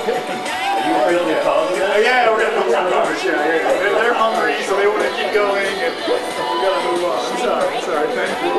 You building cars again? Yeah, we're gonna build some cars. Yeah. They're hungry, so they want to keep going, and we gotta move on. I'm sorry. Thank you.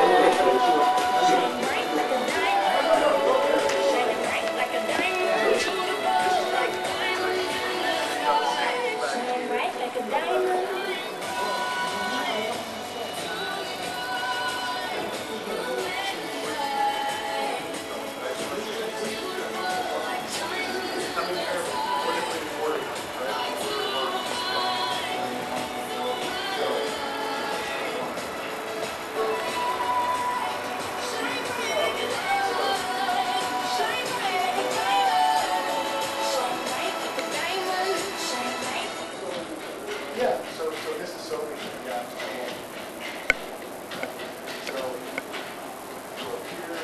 Yeah, so this is so we can get so up here.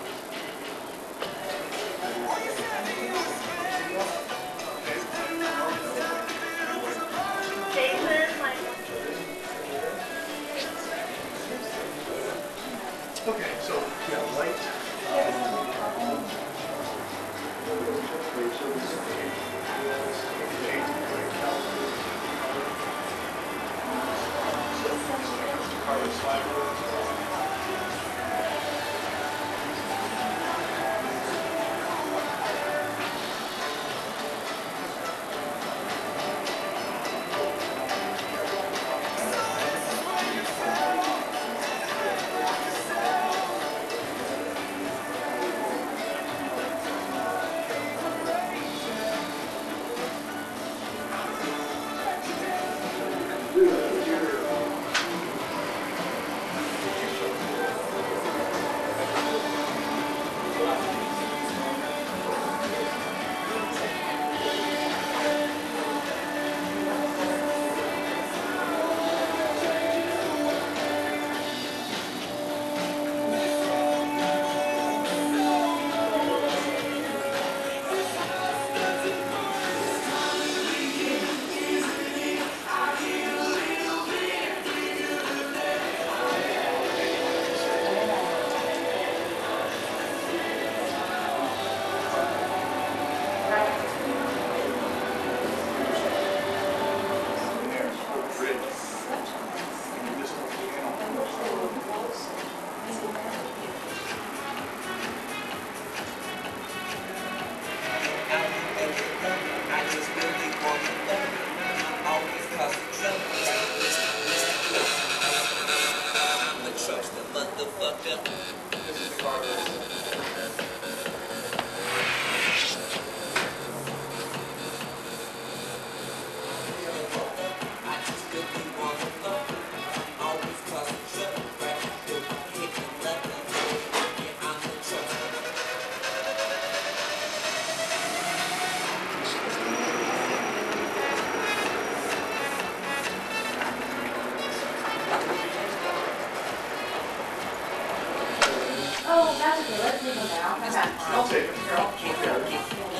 Okay, so yeah, light. Carbon fiber. Oh, that's okay. Let's leave them now. Come back. I'll take it.